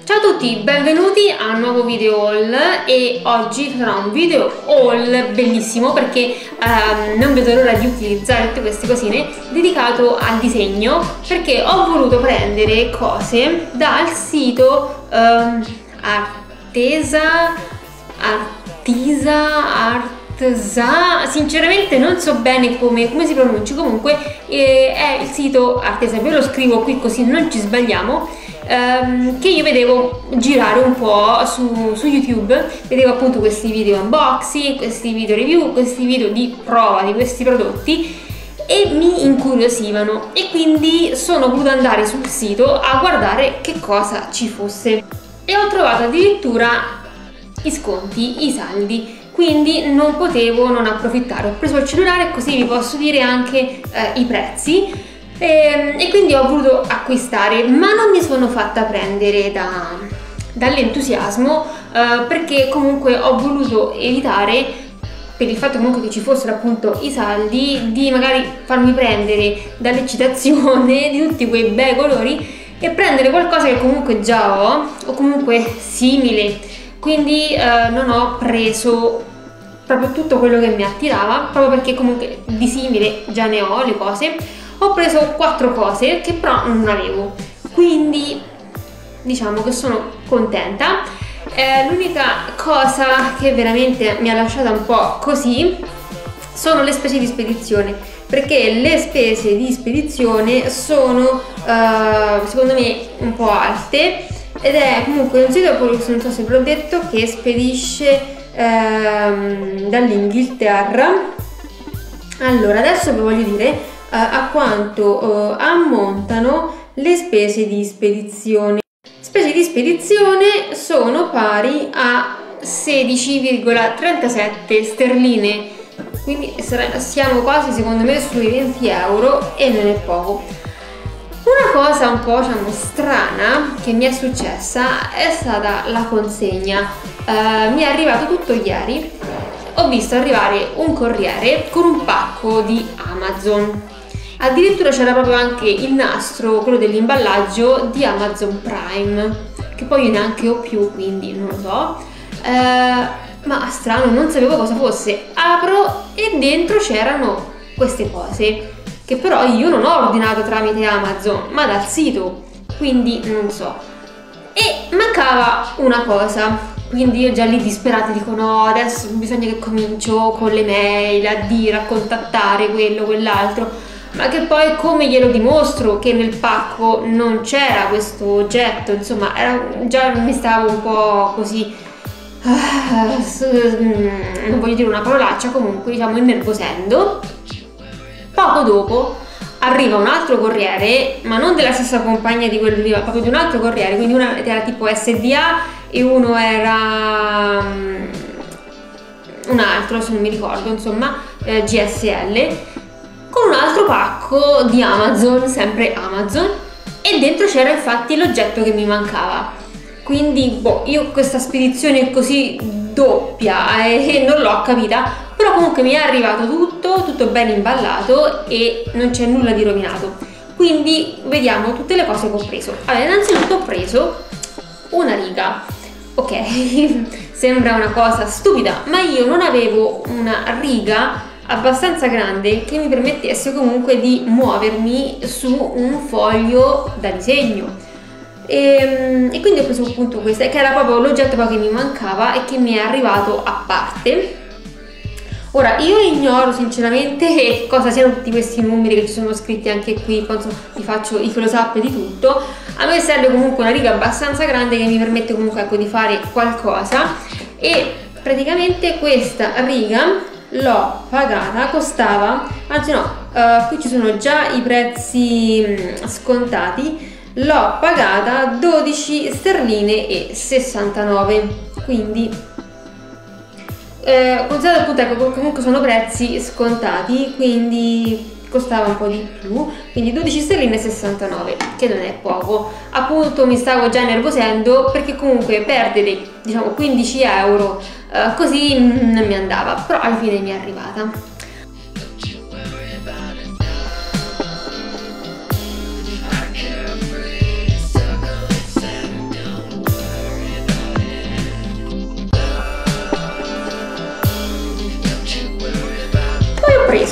Ciao a tutti, benvenuti a un nuovo video haul e oggi sarà un video haul bellissimo perché non vedo l'ora di utilizzare tutte queste cosine dedicato al disegno, perché ho voluto prendere cose dal sito sinceramente non so bene come si pronunci, comunque è il sito Artesa, ve lo scrivo qui così non ci sbagliamo. Che io vedevo girare un po' su YouTube, vedevo appunto questi video unboxing, questi video review, questi video di prova di questi prodotti e mi incuriosivano, e quindi sono voluta andare sul sito a guardare che cosa ci fosse e ho trovato addirittura i sconti, i saldi, quindi non potevo non approfittare. Ho preso il cellulare così vi posso dire anche i prezzi. E quindi ho voluto acquistare, ma non mi sono fatta prendere dall'entusiasmo, perché comunque ho voluto evitare, per il fatto comunque che ci fossero appunto i saldi, di magari farmi prendere dall'eccitazione di tutti quei bei colori e prendere qualcosa che comunque già ho o comunque simile. Quindi non ho preso proprio tutto quello che mi attirava, proprio perché comunque di simile già ne ho le cose. Ho preso 4 cose che però non avevo, quindi diciamo che sono contenta. L'unica cosa che veramente mi ha lasciata un po' così sono le spese di spedizione, perché le spese di spedizione sono secondo me un po' alte, ed è comunque un sito, non so se ve l'ho detto, che spedisce dall'Inghilterra. Allora adesso vi voglio dire a quanto ammontano le spese di spedizione. Spese di spedizione sono pari a 16,37 sterline, quindi siamo quasi secondo me sui 20 euro e non è poco. Una cosa un po' diciamo strana che mi è successa è stata la consegna. Mi è arrivato tutto ieri, ho visto arrivare un corriere con un pacco di Amazon. Addirittura c'era proprio anche il nastro, quello dell'imballaggio di Amazon Prime, che poi io neanche ho più, quindi non lo so. Ma strano, non sapevo cosa fosse. Apro e dentro c'erano queste cose, che però io non ho ordinato tramite Amazon, ma dal sito, quindi non so. E mancava una cosa, quindi io già lì disperata dico no, adesso bisogna che comincio con le mail a dire, a contattare quello, quell'altro. Ma che poi come glielo dimostro che nel pacco non c'era questo oggetto, insomma già mi stavo un po' così, non voglio dire una parolaccia, comunque diciamo innervosendo. Poco dopo arriva un altro corriere, ma non della stessa compagnia di quello lì, ma proprio di un altro corriere, quindi uno era tipo SDA e uno era un altro, se non mi ricordo, insomma GSL, con un altro pacco di Amazon, sempre Amazon, e dentro c'era infatti l'oggetto che mi mancava. Quindi io questa spedizione così doppia non l'ho capita, però comunque mi è arrivato tutto ben imballato e non c'è nulla di rovinato. Quindi vediamo tutte le cose che ho preso. Allora, innanzitutto ho preso una riga. Ok, sembra una cosa stupida, ma io non avevo una riga abbastanza grande che mi permettesse comunque di muovermi su un foglio da disegno, e quindi ho preso appunto questa, che era proprio l'oggetto che mi mancava e che mi è arrivato a parte. Ora io ignoro sinceramente che cosa siano tutti questi numeri che ci sono scritti anche qui, quando vi faccio i close up di tutto. A me serve comunque una riga abbastanza grande che mi permette comunque ecco di fare qualcosa, e praticamente questa riga l'ho pagata, costava, anzi no, qui ci sono già i prezzi scontati, l'ho pagata 12 sterline e 69, quindi considerate appunto ecco, comunque sono prezzi scontati, quindi costava un po' di più, quindi 12 sterline e 69, che non è poco. Appunto mi stavo già nervosendo perché comunque perdere diciamo 15 euro così non mi andava, però alla fine mi è arrivata.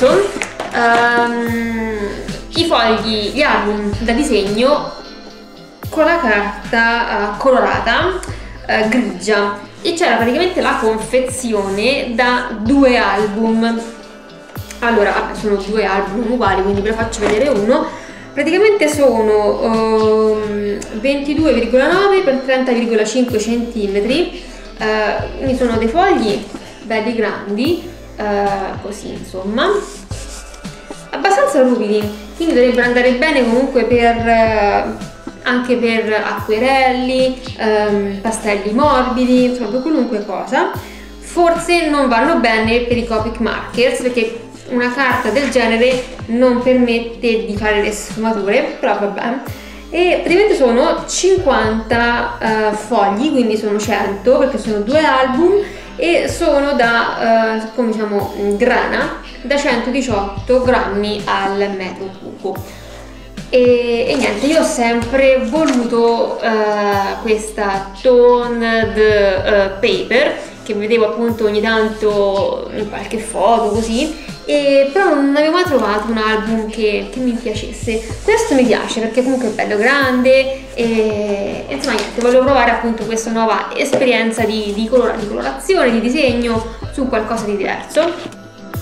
preso i fogli, gli album da disegno con la carta colorata grigia, e c'era praticamente la confezione da 2 album. Allora, vabbè, sono 2 album uguali, quindi ve ne faccio vedere uno. Praticamente sono 22,9 x 30,5 cm, quindi sono dei fogli belli grandi, così insomma, abbastanza ruvidi, quindi dovrebbero andare bene comunque anche per acquerelli, pastelli morbidi, insomma per qualunque cosa. Forse non vanno bene per i Copic markers, perché una carta del genere non permette di fare le sfumature, però vabbè. E praticamente sono 50 fogli, quindi sono 100 perché sono 2 album, e sono da, come diciamo, grana da 118 grammi al metro cubo. E niente, io ho sempre voluto questa toned paper, che vedevo appunto ogni tanto in qualche foto così, però non avevo mai trovato un album che mi piacesse. Questo mi piace perché comunque è bello grande, e insomma niente, volevo provare appunto questa nuova esperienza di colorazione, di disegno su qualcosa di diverso.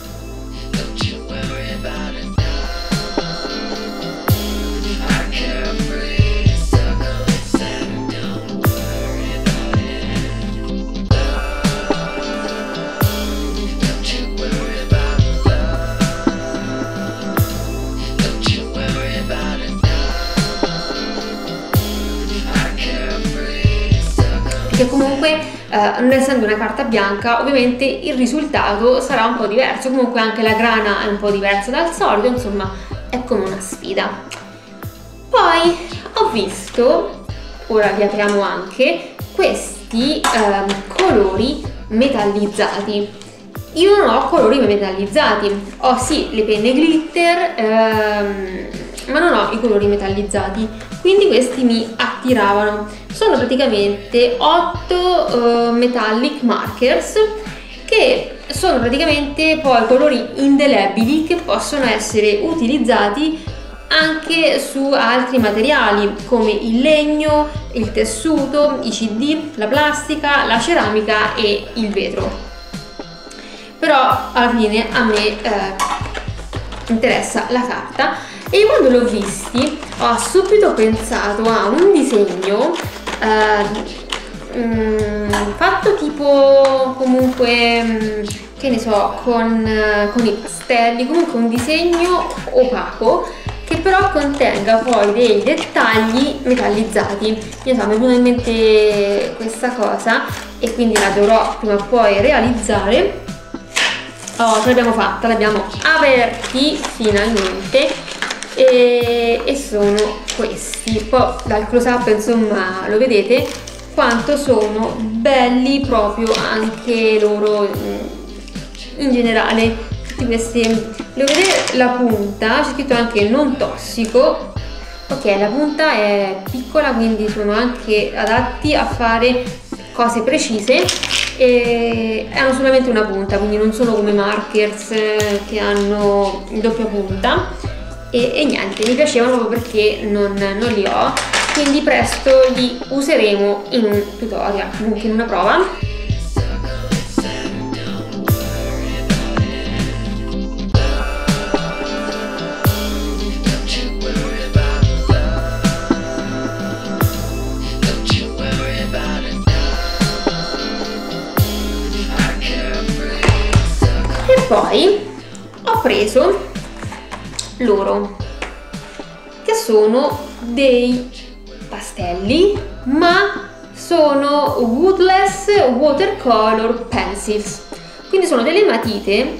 Che comunque non essendo una carta bianca, ovviamente il risultato sarà un po' diverso, comunque anche la grana è un po' diversa dal solito, insomma è come una sfida. Poi ho visto, ora vi apriamo anche, questi colori metallizzati. Io non ho colori metallizzati, ho sì le penne glitter, ma non ho i colori metallizzati, quindi questi mi attiravano. Sono praticamente 8 metallic markers, che sono praticamente poi colori indelebili che possono essere utilizzati anche su altri materiali come il legno, il tessuto, i CD, la plastica, la ceramica e il vetro. Però alla fine a me interessa la carta, e quando l'ho visti ho subito pensato a un disegno fatto tipo comunque che ne so, con i pastelli, comunque un disegno opaco che però contenga poi dei dettagli metallizzati. Io so, mi è venuta in mente questa cosa e quindi la dovrò prima o poi realizzare. Oh, ce l'abbiamo fatta, l'abbiamo aperti finalmente, e sono questi. Poi dal close up insomma lo vedete quanto sono belli proprio anche loro in generale. Tutti questi, devo vedere la punta, c'è scritto anche non tossico. Ok, la punta è piccola, quindi sono anche adatti a fare cose precise, e hanno solamente una punta, quindi non sono come markers che hanno doppia punta, e niente, mi piacevano proprio perché non li ho, quindi presto li useremo in un tutorial, comunque in una prova. Poi ho preso loro, che sono dei pastelli, ma sono woodless watercolor pencils, quindi sono delle matite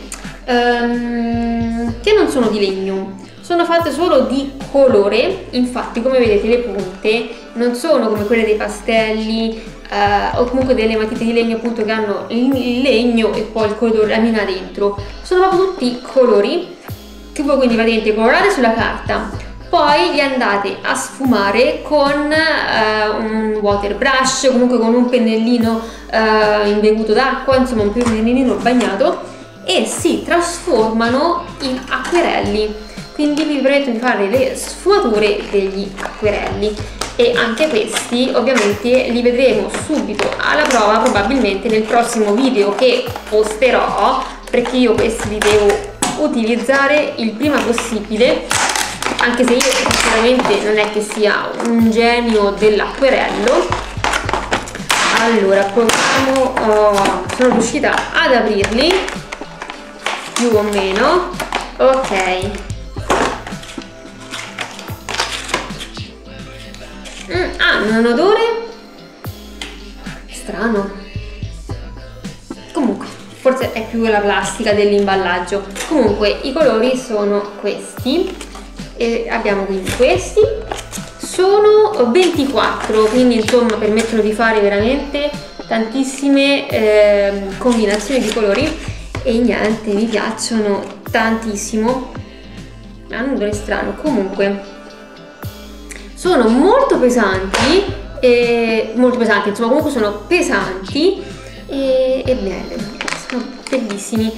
che non sono di legno, sono fatte solo di colore. Infatti, come vedete, le punte non sono come quelle dei pastelli o comunque delle matite di legno appunto che hanno il legno e poi il colore, la mina dentro. Sono proprio tutti colori che voi quindi praticamente colorate sulla carta, poi li andate a sfumare con un water brush, comunque con un pennellino imbevuto d'acqua, insomma un pennellino bagnato, e si trasformano in acquerelli, quindi vi permettono di fare le sfumature degli acquerelli. E anche questi ovviamente li vedremo subito alla prova, probabilmente nel prossimo video che posterò, perché io questi li devo utilizzare il prima possibile, anche se io sinceramente non è che sia un genio dell'acquerello. Allora proviamo, sono riuscita ad aprirli più o meno, ok. Hanno un odore strano, comunque forse è più la plastica dell'imballaggio. Comunque i colori sono questi, e abbiamo quindi questi, sono 24, quindi insomma permettono di fare veramente tantissime combinazioni di colori e niente, mi piacciono tantissimo. Hanno un odore strano, comunque sono molto pesanti, insomma comunque sono pesanti e belli, sono bellissimi.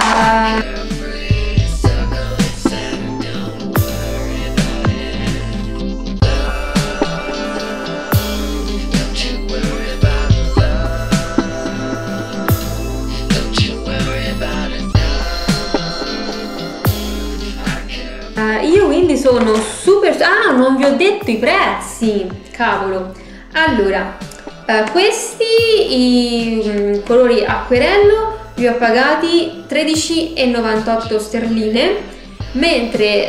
Io quindi sono super... non vi ho detto i prezzi, cavolo. Allora, questi i colori acquerello li ho pagati 13,98 sterline, mentre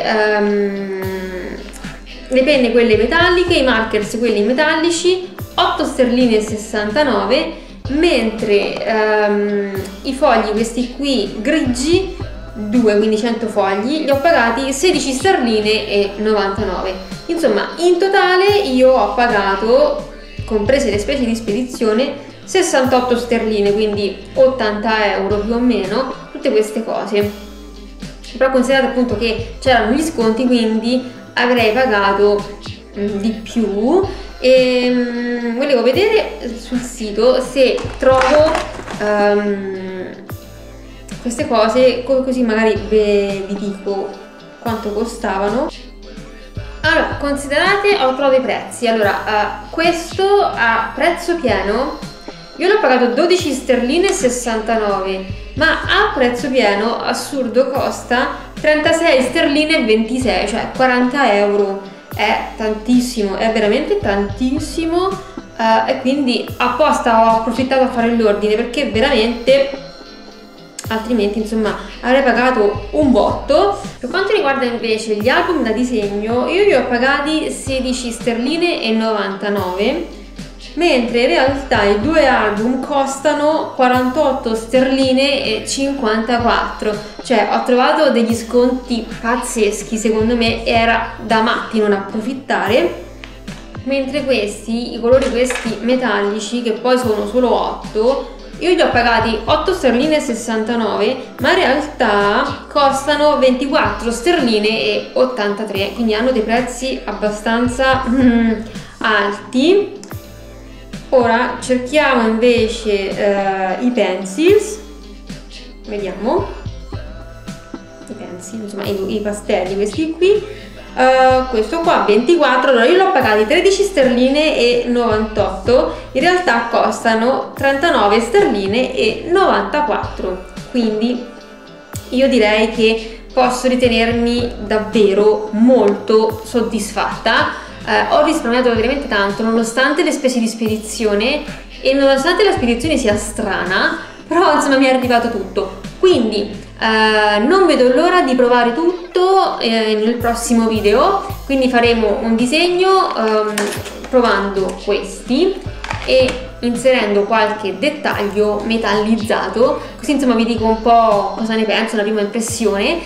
le penne quelle metalliche, i markers quelli metallici 8 sterline e 69, mentre i fogli questi qui grigi 2, quindi 100 fogli, li ho pagati 16 sterline e 99. Insomma, in totale io ho pagato, comprese le spese di spedizione, 68 sterline, quindi 80 euro più o meno, tutte queste cose. Però considerate appunto che c'erano gli sconti, quindi avrei pagato di più. E volevo vedere sul sito se trovo queste cose, così magari vi dico quanto costavano. Allora, considerate, ho trovato i prezzi. Allora, questo a prezzo pieno io l'ho pagato 12 sterline e 69, ma a prezzo pieno assurdo costa 36 sterline e 26, cioè 40 euro. È tantissimo, è veramente tantissimo, e quindi apposta ho approfittato a fare l'ordine, perché veramente altrimenti insomma avrei pagato un botto. Per quanto riguarda invece gli album da disegno, io li ho pagati 16 sterline e 99, mentre in realtà i due album costano 48 sterline e 54, cioè ho trovato degli sconti pazzeschi, secondo me era da matti non approfittare. Mentre questi, i colori questi metallici, che poi sono solo 8, io li ho pagati 8 sterline e 69, ma in realtà costano 24 sterline e 83, quindi hanno dei prezzi abbastanza alti. Ora cerchiamo invece i pencils, vediamo i pencil, insomma i pastelli, questi qui. Questo qua 24, allora io l'ho pagati 13 sterline e 98, in realtà costano 39 sterline e 94, quindi io direi che posso ritenermi davvero molto soddisfatta. Ho risparmiato veramente tanto nonostante le spese di spedizione e nonostante la spedizione sia strana, però insomma mi è arrivato tutto, quindi non vedo l'ora di provare tutto nel prossimo video. Quindi faremo un disegno provando questi e inserendo qualche dettaglio metallizzato, così insomma vi dico un po' cosa ne penso, la prima impressione.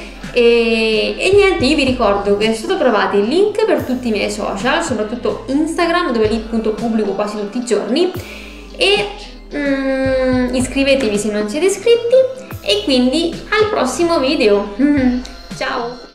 E niente, io vi ricordo che sotto trovate il link per tutti i miei social, soprattutto Instagram, dove lì appunto pubblico quasi tutti i giorni, e iscrivetevi se non siete iscritti, e quindi al prossimo video. Ciao!